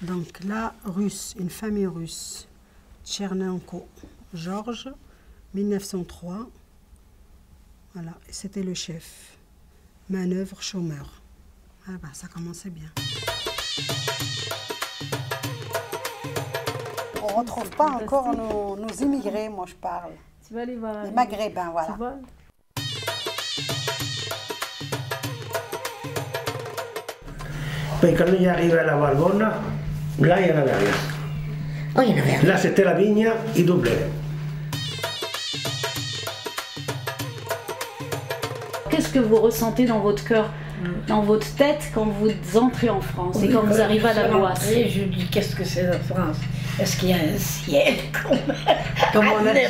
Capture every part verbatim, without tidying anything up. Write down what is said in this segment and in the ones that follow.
Donc là, russe, une famille russe. Tchernenko, Georges, mille neuf cent trois. Voilà, et c'était le chef. Manœuvre, chômeur. Ah bah, ça commençait bien. On ne retrouve pas encore nos, nos immigrés, moi je parle. Tu vas aller voir les maghrébins, voilà. Tu vois? Mais quand il est arrivé à la Valbonne, là il n'y en avait rien. Oh, il y en avait rien. Là c'était la vigne, il doublait. Qu'est-ce que vous ressentez dans votre cœur, dans votre tête quand vous entrez en France et quand vous arrivez à la Boisse? Je dis qu'est-ce que c'est la France? Est-ce qu'il y a un ciel comme, comme on a dit?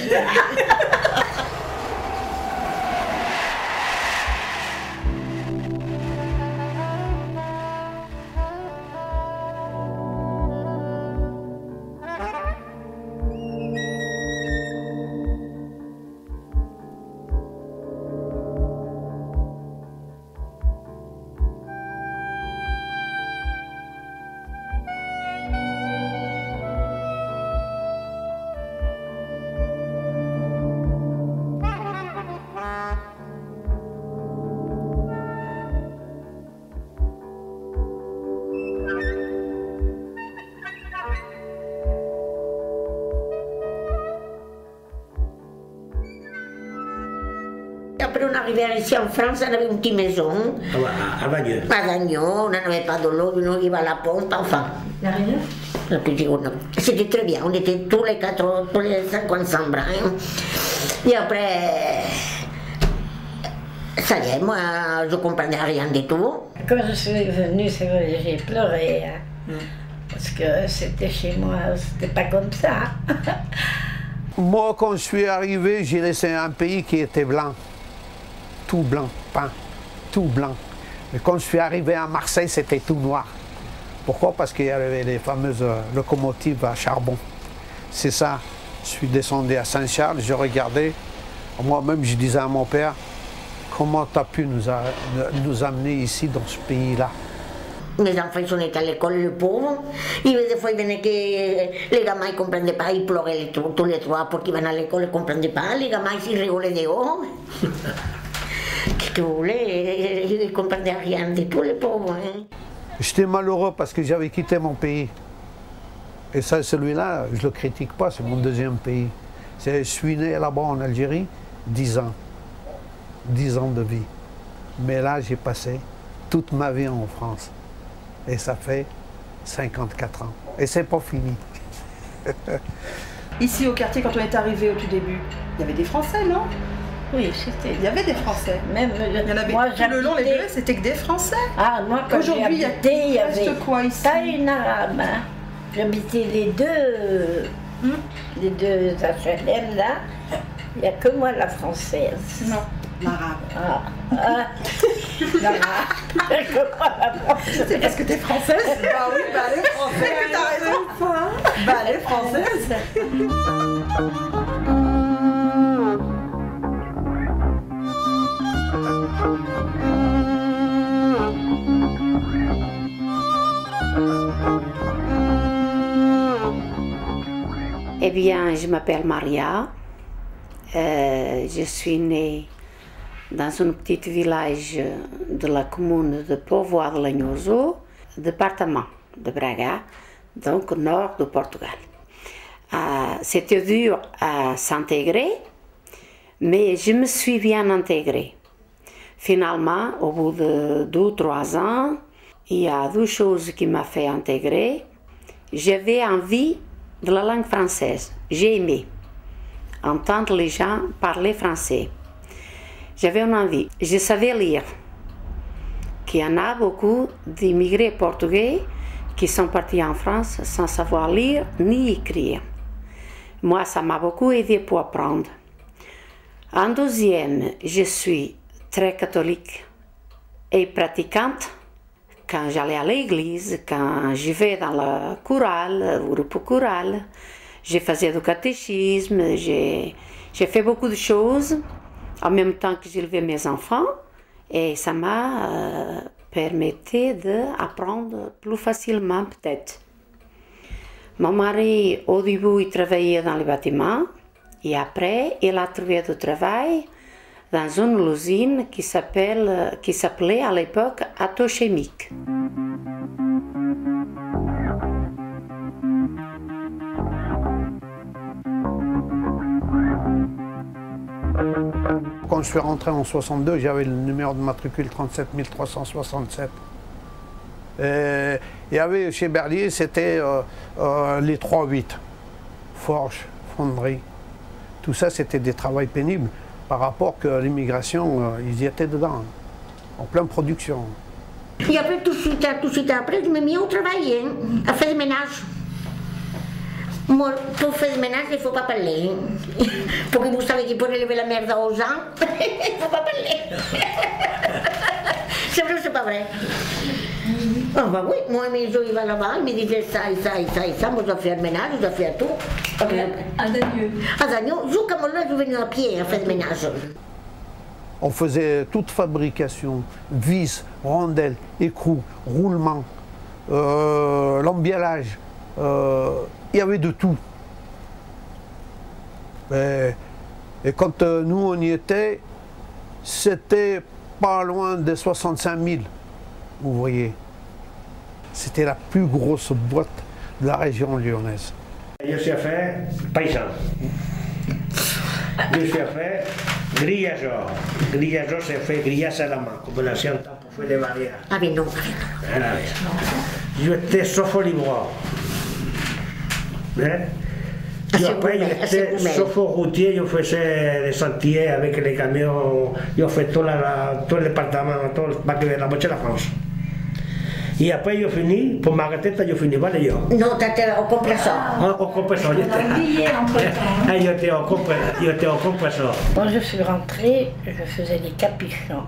Après on arrivait ici en France, on avait une petite maison. À, à Vagneux. À Vagneux, on n'avait pas de l'eau, on arrivait à la pompe, enfin. La Réunion? La petite journée. C'était très bien, on était tous les quatre, tous les cinq ensemble. Hein. Et après, ça y est, moi je ne comprenais rien du tout. Quand je suis venue, c'est vrai, j'ai pleuré. Hein. Mm. Parce que c'était chez moi, c'était pas comme ça. Moi, quand je suis arrivé, j'ai laissé un pays qui était blanc. Tout blanc, peint, tout blanc. Mais quand je suis arrivé à Marseille, c'était tout noir. Pourquoi? Parce qu'il y avait les fameuses locomotives à charbon. C'est ça. Je suis descendu à Saint-Charles, je regardais. Moi-même, je disais à mon père, comment tu as pu nous, a, nous amener ici, dans ce pays-là? Mes enfants sont à l'école, les pauvres. Et des fois, ils venaient que les gamins ne comprenaient pas, ils pleuraient les, tous les trois pour qu'ils viennent à l'école, ils ne comprenaient pas. Les gamins, ils rigolaient dehors. Qu'est-ce que vous voulez? Ils ne comprenaient rien du tout, les pauvres. Hein. J'étais malheureux parce que j'avais quitté mon pays. Et ça, celui-là, je ne le critique pas, c'est mon deuxième pays. Je suis né là-bas en Algérie, dix ans. dix ans de vie. Mais là, j'ai passé toute ma vie en France. Et ça fait cinquante-quatre ans. Et c'est pas fini. Ici au quartier, quand on est arrivé au tout début, il y avait des Français, non? Oui, c'était. Il y avait des Français. Même il y en avait moi, tout le long, les bleuets, c'était que des Français. Ah, moi, quand aujourd'hui, il y a il y avait quoi ici? pas une arabe. Hein. J'habitais les deux, hmm? les deux H L M là. Il n'y a que moi la française. Non. L'arabe. Ah, ah. L'arabe. C'est parce que t'es française? Bah oui, bah elle est française. T'as raison. Bah elle est française. Eh bien, je m'appelle Maria. Euh, je suis née dans un petit village de la commune de Póvoa-de-Lanhoso, département de Braga, donc au nord du Portugal. Euh, C'était dur à s'intégrer, mais je me suis bien intégrée. Finalement, au bout de deux ou trois ans, il y a deux choses qui m'ont fait intégrer. J'avais envie de la langue française. J'ai aimé entendre les gens parler français. J'avais une envie. Je savais lire. Qu'il y en a beaucoup d'immigrés portugais qui sont partis en France sans savoir lire ni écrire. Moi, ça m'a beaucoup aidé pour apprendre. En deuxième, je suis très catholique et pratiquante. Quand j'allais à l'église, quand je vais dans la chorale, le groupe choral, je faisais du catéchisme, j'ai fait beaucoup de choses en même temps que j'élevais mes enfants et ça m'a euh, permis d'apprendre plus facilement peut-être. Mon mari, au début, il travaillait dans les bâtiments et après, il a trouvé du travail dans une usine qui s'appelle, qui s'appelait à l'époque Atochimique. Quand je suis rentré en soixante-deux, j'avais le numéro de matricule trente-sept mille trois cent soixante-sept. Et il y avait chez Berlier, c'était euh, euh, les trois huit. Forge, fonderie. Tout ça, c'était des travaux pénibles par rapport que l'immigration, euh, ils y étaient dedans, en pleine production. Et après, tout de suite, tout de suite après, je me mis au travail, hein, à faire le ménage. Moi, pour faire le ménage, il ne faut pas parler. Hein. Parce que vous savez qu'il faut relever la merde aux gens, il ne faut pas parler. C'est vrai ou c'est pas vrai? Ah bah oui, moi, mes il va là-bas, il me disait ça et ça et ça et ça, moi je dois faire le ménage, je dois faire tout. À Dagneux. À Dagneux, jusqu'à moi là, je venais à pied à faire le ménage. On faisait toute fabrication, vis, rondelles, écrous, roulements, euh, l'embiellage, euh, il y avait de tout. Et, et quand euh, nous on y était, c'était pas loin de soixante-cinq mille ouvriers. C'était la plus grosse boîte de la région lyonnaise. Je suis fait paysan. Je suis fait grillageur. Grillageur, c'est fait grillage à la main, comme on ancien temps pour faire des barrières. Ah mais non, ah non. J'étais sopho-livreur. Hein? Et après, j'étais sopho-routier, je faisais des sentiers avec les camions, je fais tout, la, tout le département, tout la moitié de la France. Et après, j'ai fini, pour m'arrêter, j'ai fini balayeur. Non, tu étais au compresseur. Ah, au compresseur, j'étais au compresseur. Quand je suis rentrée, je faisais des capuchons.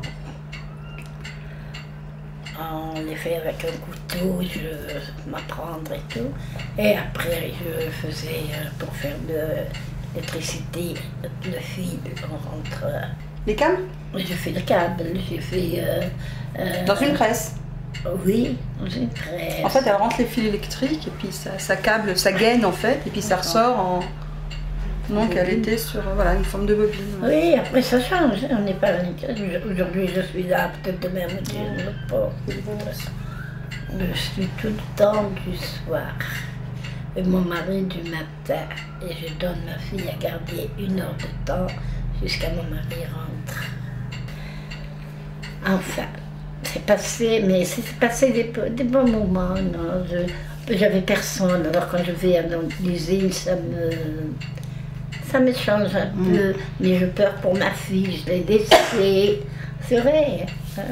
On les fait avec un couteau, je m'apprendre et tout. Et après, je faisais pour faire de l'électricité, le fil, on rentre. Les câbles? J'ai fait le câble, j'ai fait. Euh, euh, Dans une presse? Oui, dans une presse. En fait, elle rentre les fils électriques et puis ça, ça câble, ça gaine en fait, et puis ça ressort en. Donc elle était sur voilà, une forme de bobine. Oui, après ça change, on n'est pas aujourd'hui je suis là, peut-être demain je ne sais pas. Je suis tout le temps du soir. Et mon mari du matin. Et je donne ma fille à garder une heure de temps jusqu'à mon mari rentre. Enfin, c'est passé, mais c'est passé des, des bons moments. J'avais personne, alors quand je vais à l'usine, ça me... Ça me change un mmh. peu, mais j'ai peur pour ma fille, je l'ai laissée. C'est vrai. Hein.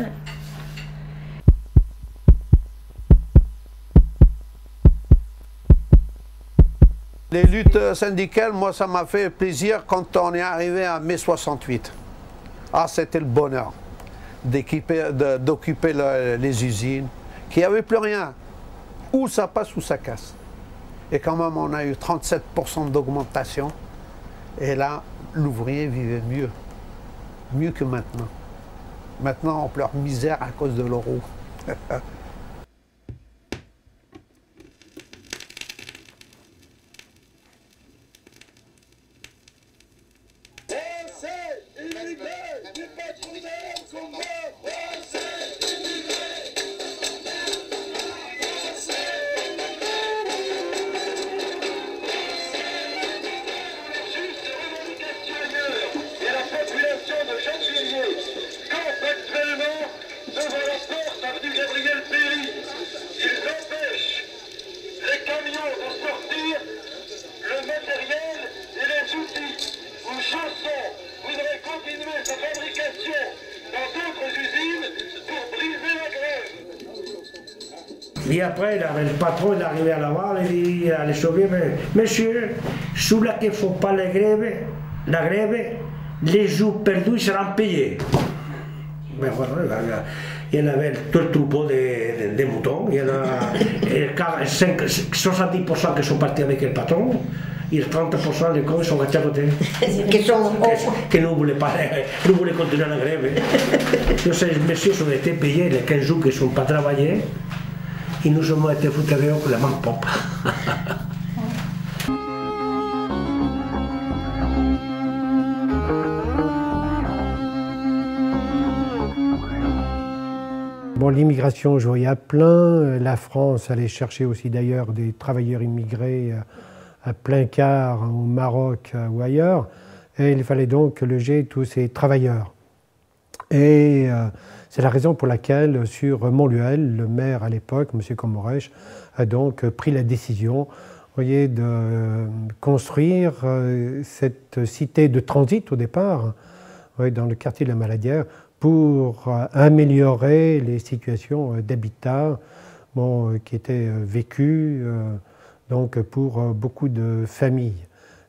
Les luttes syndicales, moi, ça m'a fait plaisir quand on est arrivé à mai soixante-huit. Ah, c'était le bonheur d'occuper le, les usines, qu'il n'y avait plus rien. Ou ça passe ou ça casse. Et quand même, on a eu trente-sept pour cent d'augmentation. Et là, l'ouvrier vivait mieux, mieux que maintenant. Maintenant, on pleure misère à cause de l'euro. Et après, le patron il est arrivé à Laval et il allait sauver. Monsieur, sous là qu'il ne faut pas la grève, la grève, les jours perdus seront payés. Ben voilà, il y en avait tout le troupeau de, de, de moutons, il y en a soixante-dix pour cent qui sont partis avec le patron. Et trente pour cent des cons sont restés à côté. Qui sont... Que ne voulaient pas, ne voulaient continuer la grève. Donc ces messieurs ont été payés les quinze jours qu'ils ne sont pas travaillés. Et nous avons été foutus avec la main propre. Bon, l'immigration jouait à plein. La France allait chercher aussi d'ailleurs des travailleurs immigrés à plein quart au Maroc ou ailleurs. Et il fallait donc loger tous ces travailleurs. Et euh, c'est la raison pour laquelle, sur Montluel, le maire à l'époque, M. Comorèche, a donc pris la décision, voyez, de construire euh, cette cité de transit au départ, voyez, dans le quartier de la Maladière, pour euh, améliorer les situations euh, d'habitat bon, euh, qui étaient euh, vécues euh, donc pour euh, beaucoup de familles.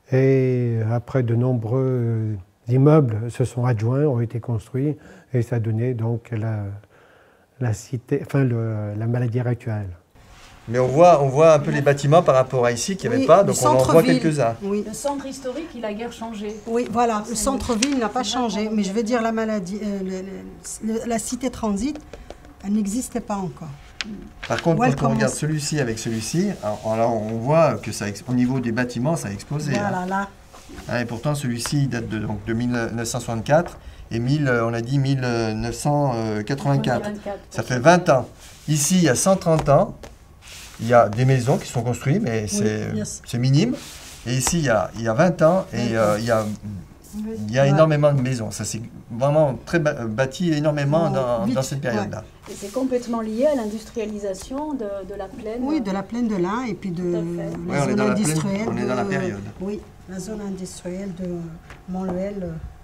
Et après, de nombreux immeubles se sont adjoints, ont été construits, et ça a donné donc la, la cité, enfin le, la Maladière actuelle. Mais on voit, on voit un peu les bâtiments par rapport à ici qu'il n'y avait oui, pas, donc on en voit quelques-uns. Oui. Le centre historique, il a guère changé. Oui, voilà, le centre-ville n'a pas changé, mais je veux dire la maladie, euh, le, le, la cité transit, elle n'existait pas encore. Par contre, ouais, quand on regarde celui-ci avec celui-ci, alors on voit que ça, au niveau des bâtiments, ça a explosé. Voilà, hein. là. Et pourtant, celui-ci date de, donc, de mille neuf cent soixante-quatre et mille, on a dit mille neuf cent quatre-vingt-quatre. Ça fait vingt ans. Ici, il y a cent trente ans, il y a des maisons qui sont construites, mais c'est oui, yes. minime. Et ici, il y a, il y a vingt ans, et euh, il y a, il y a énormément de maisons. Ça s'est vraiment très bâti énormément dans, dans cette période-là. Et c'est complètement lié à l'industrialisation de, de la plaine. Oui, de la plaine de l'Ain et puis de la ouais, zone industrielle. On est dans la période. Oui, la zone industrielle de Montluel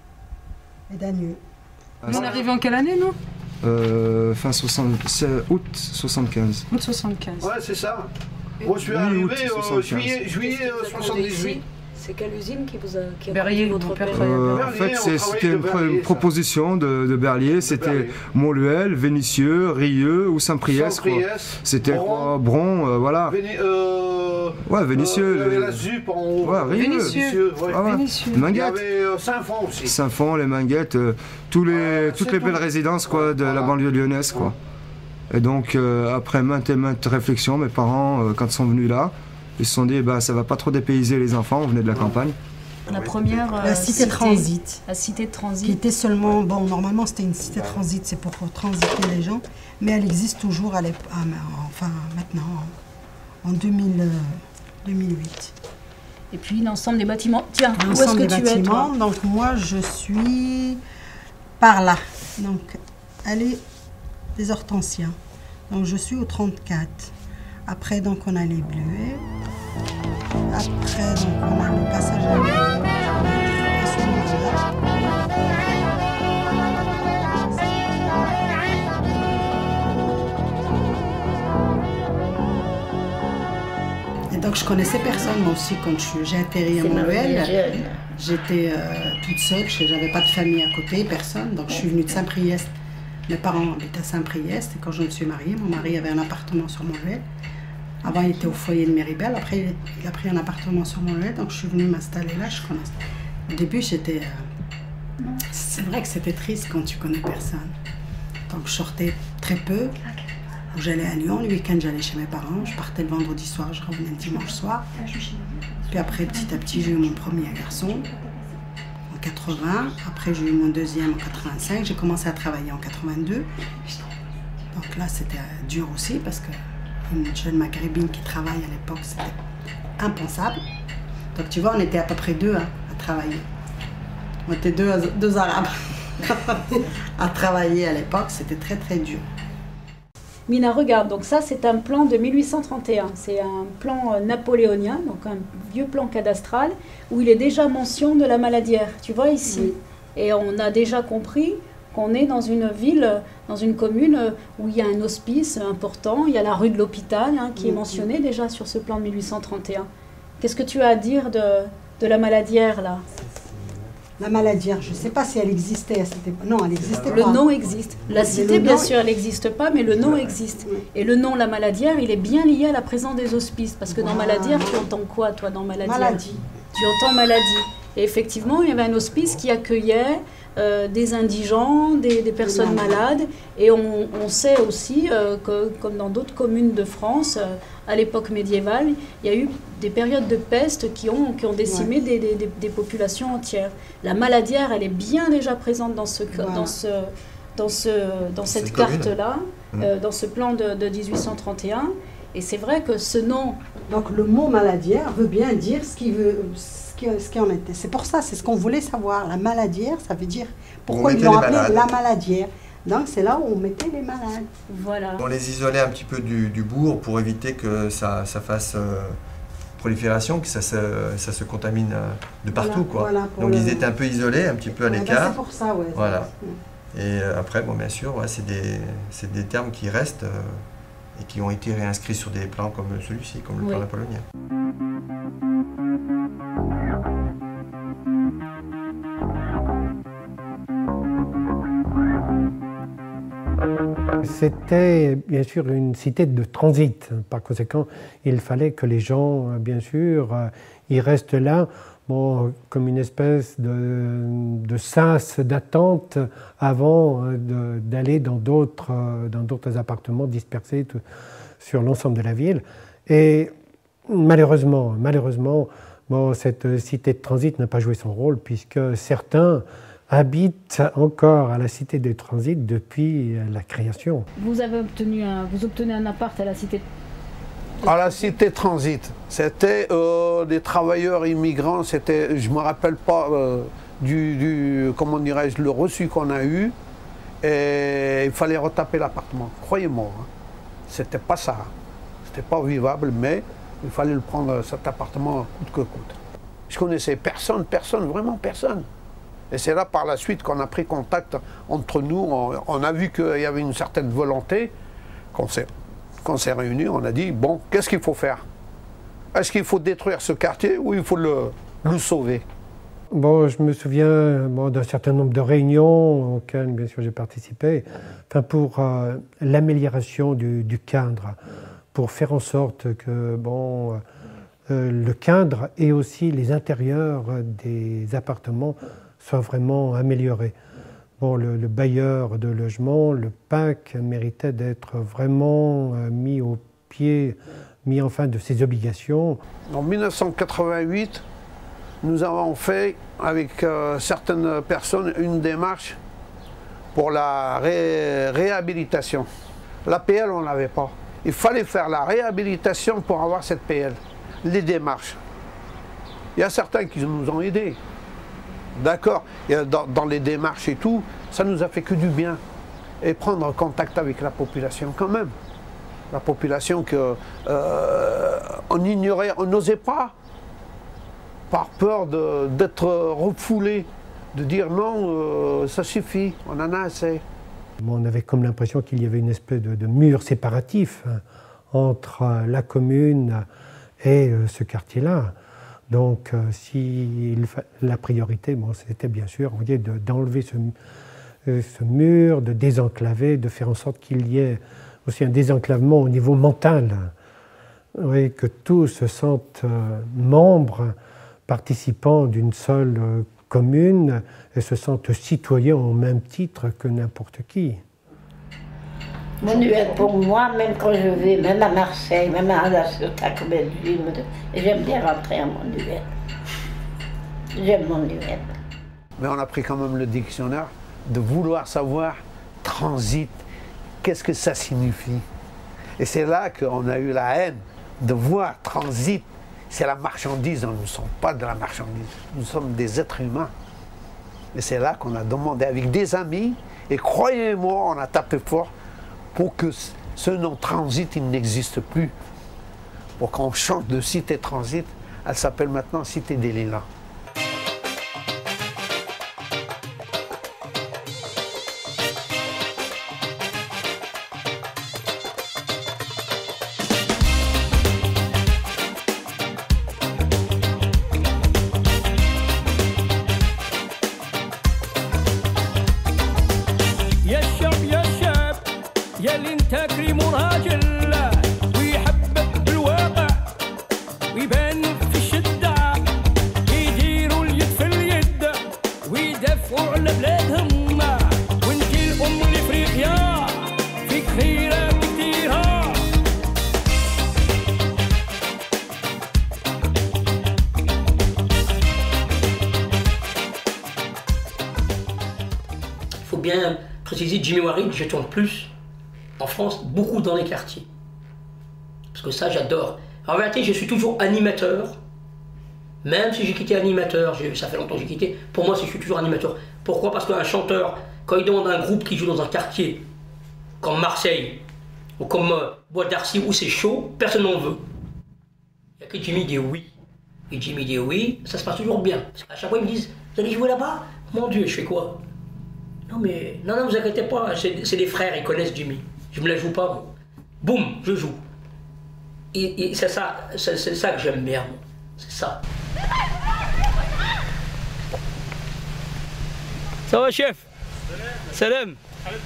et d'Agneux. Ah, on est arrivé en quelle année, nous euh, Fin soixante, août soixante-quinze. Août soixante-quinze. Ouais, c'est ça. Moi, je suis arrivé en juillet, juillet soixante-dix-huit. C'est quelle usine qui vous a qui a Berlier, votre père euh, En fait, c'était une, une proposition de, de Berlier. C'était Montluel, Vénissieux, Rieux ou Saint-Priest. C'était Bron, Bron euh, voilà. Véni, euh, ouais, Vénissieux. Euh, la Zup en haut. Ouais, Rieux. Vénissieux. Ouais. Ah, ouais. Vénissieux. Manguette. Il y avait euh, Saint-Fond aussi. Saint-Fond, les Manguettes, euh, tous les, euh, toutes les tout. belles résidences quoi, de voilà. la banlieue lyonnaise. Quoi. Et donc, euh, après maintes et maintes réflexions, mes parents, euh, quand ils sont venus là, ils se sont dit, bah, ça va pas trop dépayser les enfants, on venait de la campagne. La première euh, la cité, cité transit. La cité de transit. Qui était seulement, bon, normalement c'était une cité transit, c'est pour transiter les gens, mais elle existe toujours, à à, enfin maintenant, en deux mille, euh, deux mille huit. Et puis l'ensemble des bâtiments. Tiens, où est-ce L'ensemble que des tu bâtiments, es, toi? Donc moi je suis par là, donc allée des Hortensiens. Donc je suis au trente-quatre. Après, donc, on a les bleuets. Après, donc, on a le passage à l'eau. Et donc, je connaissais personne, moi aussi, quand j'ai atterri à Montluel. J'étais euh, toute seule, je n'avais pas de famille à côté, personne. Donc, je suis venue de Saint-Priest. Mes parents habitaient à Saint-Priest. Et quand je me suis mariée, mon mari avait un appartement sur Montluel. Avant, il était au foyer de Méribel. Après, il a pris un appartement sur Montluel. Donc, je suis venue m'installer là. Je connais. Au début, j'étais... Euh... C'est vrai que c'était triste quand tu connais personne. Donc, je sortais très peu. J'allais à Lyon. Le week-end, j'allais chez mes parents. Je partais le vendredi soir. Je revenais le dimanche soir. Puis après, petit à petit, j'ai eu mon premier garçon en quatre-vingts. Après, j'ai eu mon deuxième en quatre-vingt-cinq. J'ai commencé à travailler en quatre-vingt-deux. Donc là, c'était dur aussi parce que une jeune maghrébine qui travaille à l'époque, c'était impensable. Donc tu vois, on était à peu près deux hein, à travailler. On était deux, deux Arabes à travailler à l'époque, c'était très très dur. Mina, regarde, donc ça c'est un plan de mille huit cent trente et un, c'est un plan napoléonien, donc un vieux plan cadastral, où il est déjà mention de la Maladière, tu vois ici. Oui. Et on a déjà compris qu'on est dans une ville, dans une commune où il y a un hospice important, il y a la rue de l'Hôpital hein, qui est mentionnée déjà sur ce plan de mille huit cent trente et un. Qu'est-ce que tu as à dire de, de la Maladière là? La Maladière, je ne sais pas si elle existait à cette époque. Non, elle n'existait pas. Le nom existe. La cité, bien sûr, elle n'existe pas, mais le nom existe. Et le nom, la Maladière, il est bien lié à la présence des hospices. Parce que dans Maladière, tu entends quoi, toi, dans Maladière? Maladie. Tu entends maladie. Et effectivement, il y avait un hospice qui accueillait euh, des indigents, des, des personnes malades. Et on, on sait aussi euh, que, comme dans d'autres communes de France, euh, à l'époque médiévale, il y a eu des périodes de peste qui ont, qui ont décimé ouais. des, des, des populations entières. La Maladière, elle est bien déjà présente dans ce, voilà. dans ce, dans, ce, dans cette carte-là, mmh. euh, dans ce plan de, de mille huit cent trente et un. Et c'est vrai que ce nom... Donc le mot maladière veut bien dire ce qui, veut, ce qui, ce qui en était. C'est pour ça, c'est ce qu'on voulait savoir. La maladière, ça veut dire... Pourquoi ils l'ont appelé la maladière? Donc c'est là où on mettait les malades. Voilà. On les isolait un petit peu du, du bourg pour éviter que ça, ça fasse euh, prolifération, que ça, ça, ça se contamine de partout. Voilà, quoi. Voilà, donc le... ils étaient un peu isolés, un petit peu à l'écart. Ben c'est pour ça, ouais. Voilà. Et euh, après, bon, bien sûr, ouais, c'est des, c'est des termes qui restent euh, et qui ont été réinscrits sur des plans comme celui-ci, comme le oui. plan napoléonien. C'était bien sûr une cité de transit. Par conséquent, il fallait que les gens, bien sûr, y restent là, bon, comme une espèce de, de sas d'attente avant d'aller dans d'autres dans d'autres appartements dispersés tout, sur l'ensemble de la ville. Et malheureusement, malheureusement, bon, cette cité de transit n'a pas joué son rôle puisque certains habitent encore à la cité de transit depuis la création. Vous avez obtenu un, vous obtenez un appart à la cité de... À la cité transit, c'était euh, des travailleurs immigrants, c'était, je ne me rappelle pas euh, du, du, comment dirais-je, le reçu qu'on a eu, et il fallait retaper l'appartement, croyez-moi, hein. C'était pas ça, c'était pas vivable, mais il fallait le prendre, cet appartement, coûte que coûte. Je connaissais personne, personne, vraiment personne. Et c'est là par la suite qu'on a pris contact entre nous, on, on a vu qu'il y avait une certaine volonté, qu'on s'est qu'on s'est réunis, on a dit, bon, qu'est-ce qu'il faut faire? Est-ce qu'il faut détruire ce quartier ou il faut le, le sauver? Bon, je me souviens bon, d'un certain nombre de réunions auxquelles, bien sûr, j'ai participé, enfin, pour euh, l'amélioration du, du cadre, pour faire en sorte que bon, euh, le cadre et aussi les intérieurs des appartements soient vraiment améliorés. Bon, le, le bailleur de logement, le P A C, méritait d'être vraiment euh, mis au pied, mis enfin de ses obligations. En mille neuf cent quatre-vingt-huit, nous avons fait avec euh, certaines personnes une démarche pour la ré réhabilitation. La P L, on ne l'avait pas. Il fallait faire la réhabilitation pour avoir cette P L, les démarches. Il y a certains qui nous ont aidés. D'accord, dans, dans les démarches et tout, ça nous a fait que du bien. Et prendre contact avec la population quand même. La population qu'on euh, ignorait, on n'osait pas, par peur d'être refoulé, de dire non, euh, ça suffit, on en a assez. On avait comme l'impression qu'il y avait une espèce de, de mur séparatif hein, entre la commune et euh, ce quartier-là. Donc, euh, si il la priorité, bon, c'était bien sûr d'enlever ce, euh, ce mur, de désenclaver, de faire en sorte qu'il y ait aussi un désenclavement au niveau mental. Oui, que tous se sentent euh, membres, participants d'une seule euh, commune et se sentent citoyens au même titre que n'importe qui. Monuette pour moi, même quand je vais, même à Marseille, même à la Belleville, j'aime bien rentrer à Monuette. J'aime Monuette. Mais on a pris quand même le dictionnaire de vouloir savoir transit, qu'est-ce que ça signifie. Et c'est là qu'on a eu la haine de voir transit, c'est la marchandise, nous ne sommes pas de la marchandise, nous sommes des êtres humains. Et c'est là qu'on a demandé avec des amis, et croyez-moi, on a tapé fort, pour que ce nom transit, il n'existe plus. Pour qu'on change de cité transit, elle s'appelle maintenant Cité des Lilas. préciser, Jimmy Warrick, je tourne plus en France, beaucoup dans les quartiers. Parce que ça, j'adore. En vérité, je suis toujours animateur. Même si j'ai quitté animateur, ça fait longtemps que j'ai quitté, pour moi, je suis toujours animateur. Pourquoi? Parce qu'un chanteur, quand il demande un groupe qui joue dans un quartier, comme Marseille, ou comme euh, Bois d'Arcy, où c'est chaud, personne n'en veut. Il n'y a que Jimmy dit oui. Et Jimmy dit oui, ça se passe toujours bien. Parce qu'à chaque fois, ils me disent, vous allez jouer là-bas? Mon Dieu, je fais quoi? Non mais, non, non, vous inquiétez pas, c'est des frères, ils connaissent Jimmy. Je me la joue pas, moi. Boum, je joue. Et, et c'est ça, c'est ça que j'aime bien, moi. C'est ça. Ça va, chef? Salam.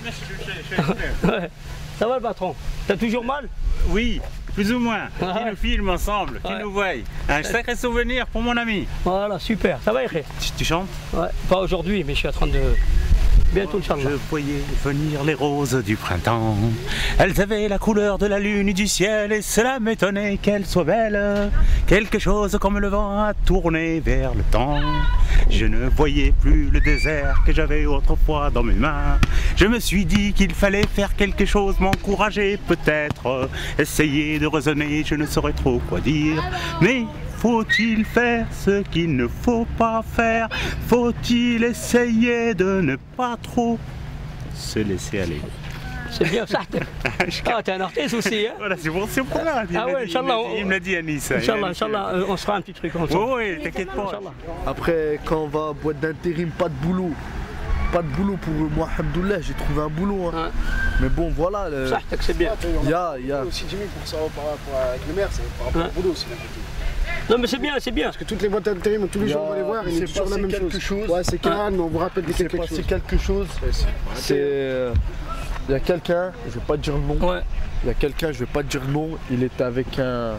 Ouais. Ça va, le patron? T'as toujours mal? Oui, plus ou moins. Qui nous filme ensemble, qui nous voit. Un sacré souvenir pour mon ami. Voilà, super. Ça va, Eric? Tu, tu chantes? Ouais, pas aujourd'hui, mais je suis en train de... Bientôt, Inch'Allah. Je voyais venir les roses du printemps. Elles avaient la couleur de la lune et du ciel, et cela m'étonnait qu'elles soient belles. Quelque chose comme le vent a tourné vers le temps. Je ne voyais plus le désert que j'avais autrefois dans mes mains. Je me suis dit qu'il fallait faire quelque chose, m'encourager peut-être, essayer de raisonner, je ne saurais trop quoi dire. Mais faut-il faire ce qu'il ne faut pas faire? Faut-il essayer de ne pas trop se laisser aller? C'est bien ça. Ah, t'es un artiste aussi, hein? Voilà, c'est pour ce problème. Ah ouais, Inch'Allah. Il me l'a dit à Nice. Inch'Allah, Inch'Allah, on se fera un petit truc ensemble. Oui, oui, t'inquiète pas. Après, quand on va à boîte d'intérim, pas de boulot. Pas de boulot pour moi, alhamdoulilah, j'ai trouvé un boulot. Hein. Ouais. Mais bon, voilà. Le... Ça, c'est bien. Il y a, il y a. aussi Jimmy pour ça, par rapport avec le maire, c'est par rapport ouais. au boulot aussi. Non mais c'est bien, c'est bien. Parce que toutes les boîtes d'intérim, tous les jours on va les voir, il est toujours la même chose. chose. Ouais, c'est calme, on vous rappelle que c'est quelque chose. C'est quelque chose. C'est... Il y a quelqu'un, je vais pas te dire le nom. Ouais. Il y a quelqu'un, je vais pas te dire le nom, il était avec un,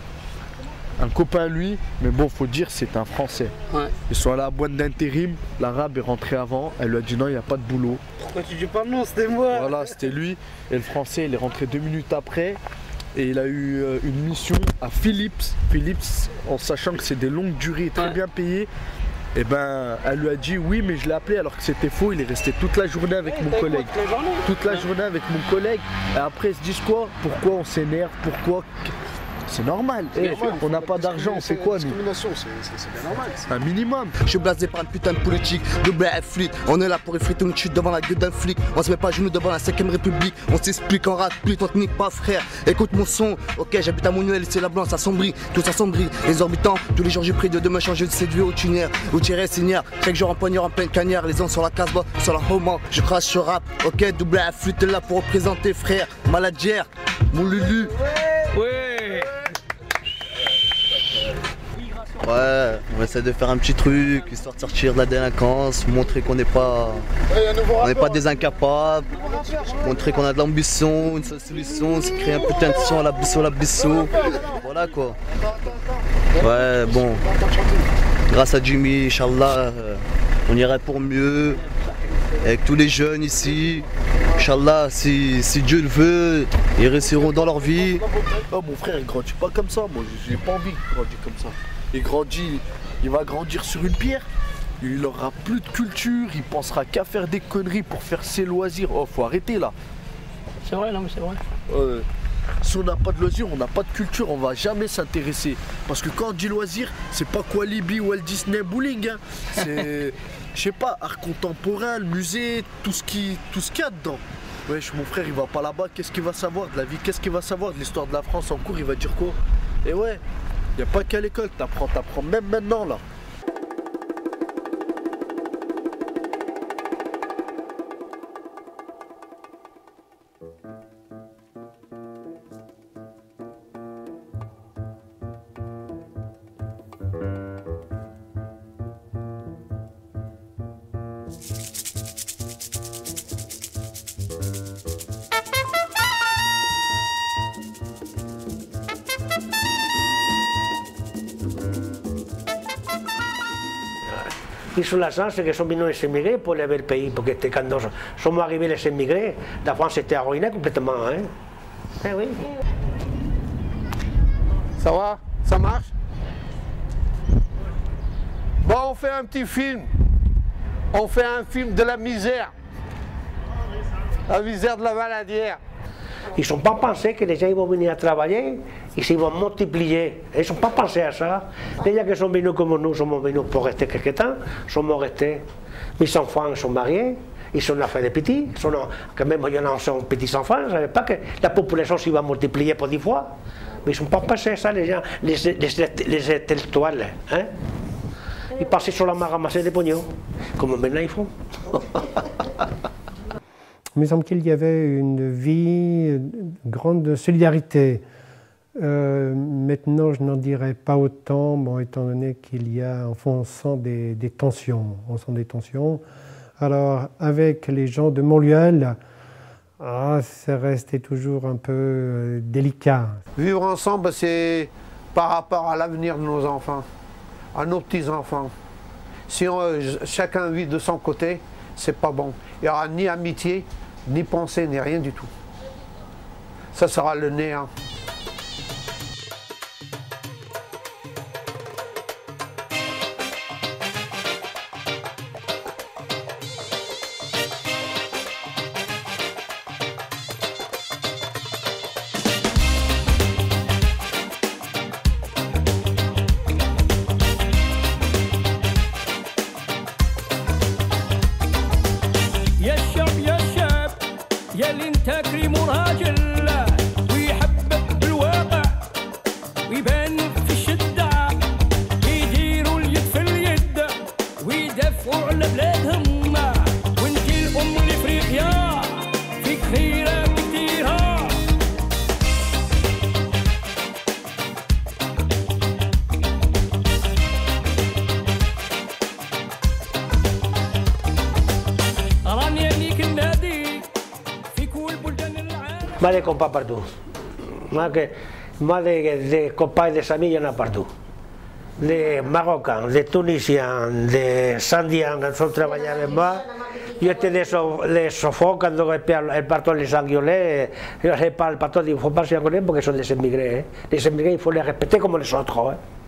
un copain à lui, mais bon, faut dire, c'est un Français. Ouais. Ils sont allés à la boîte d'intérim, l'arabe est rentré avant, elle lui a dit non, il n'y a pas de boulot. Pourquoi tu dis pas le nom, c'était moi? Voilà, c'était lui, et le Français, il est rentré deux minutes après, et il a eu une mission à Philips, Philips, en sachant que c'est des longues durées, très ouais. bien payées. Et ben, elle lui a dit oui, mais je l'ai appelé alors que c'était faux. Il est resté toute la journée avec ouais, mon collègue. Toute la journée avec mon collègue. Et après, ils se disent quoi? Pourquoi on s'énerve? Pourquoi? C'est normal. Hey, on n'a pas d'argent, on fait quoi nous? C'est bien normal. Un minimum. Je suis blasé par une putain de politique. Le B F flic. On est là pour effriter une chute devant la gueule d'un flic. On se met pas à genoux devant la cinquième République. On s'explique en rate, plus on te nique pas, frère. Écoute mon son. Ok, j'habite à Monuel, c'est la blanche, ça sombrit. Tout ça sombrit. Les orbitants, tous les jours j'ai pris de me changer de cette vie au tunnel. Au tiré, seigneur. Chaque jour en poignard, en pleine cagnard. Les ans sur la casse-bas, sur la homo. Je crache, je rap. Ok, double F flic, t'es là pour représenter, frère. Maladière, mon Lulu. Ouais. Ouais, on essaie de faire un petit truc, histoire de sortir de la délinquance, montrer qu'on n'est pas, on n'est pas des incapables, montrer qu'on a de l'ambition, une seule solution, c'est créer un putain de son à la bisso, la bisso. Voilà quoi. Ouais, bon, grâce à Jimmy, Inch'Allah, on irait pour mieux, avec tous les jeunes ici. Inch'Allah, si, si Dieu le veut, ils réussiront dans leur vie. Oh, mon frère, il grandit pas comme ça, moi, j'ai pas envie qu'il grandisse comme ça. Il grandit, il va grandir sur une pierre, il aura plus de culture, il pensera qu'à faire des conneries pour faire ses loisirs. Oh, faut arrêter là. C'est vrai, non mais c'est vrai. Euh, si on n'a pas de loisirs, on n'a pas de culture, on va jamais s'intéresser. Parce que quand on dit loisirs, c'est pas Qualibi ou Walt Disney Bowling. Hein. C'est, je sais pas, art contemporain, le musée, tout ce qui, tout ce qu'il y a dedans. Wesh, mon frère, il va pas là-bas, qu'est-ce qu'il va savoir de la vie? Qu'est-ce qu'il va savoir de l'histoire de la France en cours? Il va dire quoi? Et ouais. Y a pas qu'à l'école, t'apprends, t'apprends même maintenant là. Ils ont la chance que sont venus les immigrés pour lever le pays, parce que quand nous sommes arrivés les immigrés, la France était arruinée complètement. Hein. Eh oui. Ça va? Ça marche? Bon, on fait un petit film. On fait un film de la misère. La misère de la maladière. Ils ne sont pas pensés que les gens ils vont venir travailler et ils vont multiplier. Ils ne sont pas pensés à ça. Les gens qui sont venus comme nous, sont venus pour rester quelque temps, sont restés. Mes enfants sont mariés, ils sont fait des petits, ils sont, quand même il y en a qui sont petits-enfants, je ne savais pas que la population s'y va multiplier pour dix fois. Mais ils ne sont pas pensés à ça, les gens, les, les, les, les intellectuels. Hein? Ils passaient sur la main à ramasser des pognons, comme maintenant ils font. Il me semble qu'il y avait une vie, une grande solidarité. Euh, maintenant, je n'en dirais pas autant, bon, étant donné qu'il y a, enfin, on sent des, des tensions. On sent des tensions. Alors, avec les gens de Montluel, ah, ça restait toujours un peu euh, délicat. Vivre ensemble, c'est par rapport à l'avenir de nos enfants, à nos petits-enfants. Si on, chacun vit de son côté, c'est pas bon. Il n'y aura ni amitié, ni pensée, ni rien du tout. Ça sera le néant. Más de compas partout. Más, que, más de, de compas de amis, il y en a partout. De Marocains, de Tunisiens, de Sandiens, qui sont travaillés avec moi. Yo este de so, les sofoque cuando el, el parto les anguiolés, yo sé para el parto, il ne faut pas se con él porque son des émigrés. Eh. Les émigrés, il faut les respecter comme les autres. Eh.